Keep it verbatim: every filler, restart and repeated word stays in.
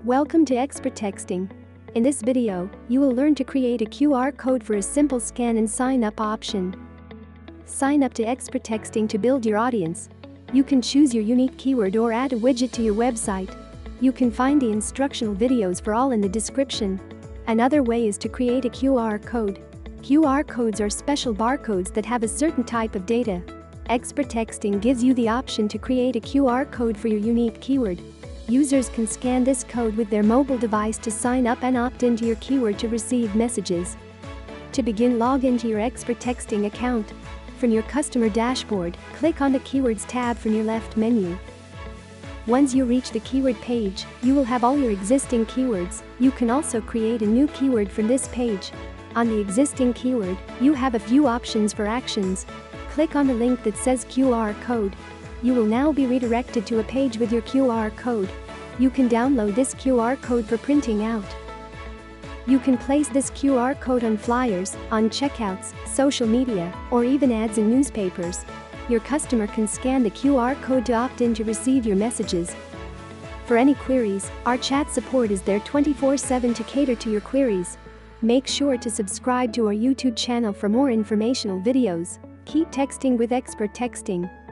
Welcome to Expert Texting. In this video, you will learn to create a Q R code for a simple scan and sign up option. Sign up to Expert Texting to build your audience. You can choose your unique keyword or add a widget to your website. You can find the instructional videos for all in the description. Another way is to create a Q R code. Q R codes are special barcodes that have a certain type of data. Expert Texting gives you the option to create a Q R code for your unique keyword. Users can scan this code with their mobile device to sign up and opt into your keyword to receive messages. To begin, log into your Expert Texting account. From your customer dashboard, click on the Keywords tab from your left menu. Once you reach the keyword page, you will have all your existing keywords. You can also create a new keyword from this page. On the existing keyword, you have a few options for actions. Click on the link that says Q R code. You will now be redirected to a page with your Q R code. You can download this Q R code for printing out. You can place this Q R code on flyers, on checkouts, social media, or even ads in newspapers. Your customer can scan the Q R code to opt in to receive your messages. For any queries, our chat support is there twenty-four seven to cater to your queries. Make sure to subscribe to our YouTube channel for more informational videos. Keep texting with Expert Texting.